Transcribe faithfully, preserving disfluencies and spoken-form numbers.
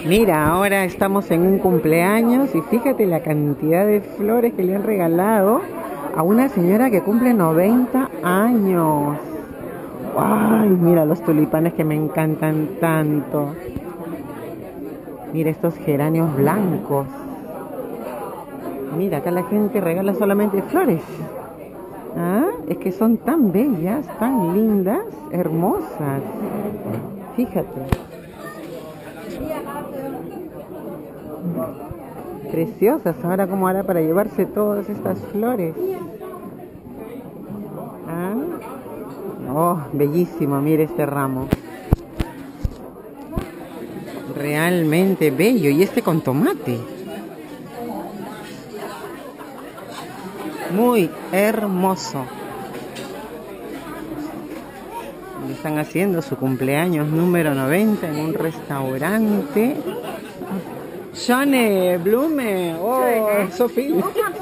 Mira, ahora estamos en un cumpleaños y fíjate la cantidad de flores que le han regalado a una señora que cumple noventa años. ¡Ay! Mira los tulipanes que me encantan tanto. Mira estos geranios blancos. Mira, acá la gente regala solamente flores. ¿Ah? Es que son tan bellas, tan lindas, hermosas. Fíjate. Preciosas. Ahora cómo hará para llevarse todas estas flores. ¿Ah? Oh, bellísimo. Mire este ramo. Realmente bello. Y este con tomate. Muy hermoso. Le están haciendo su cumpleaños número noventa en un restaurante. Schöne Blume. Oh, so viel.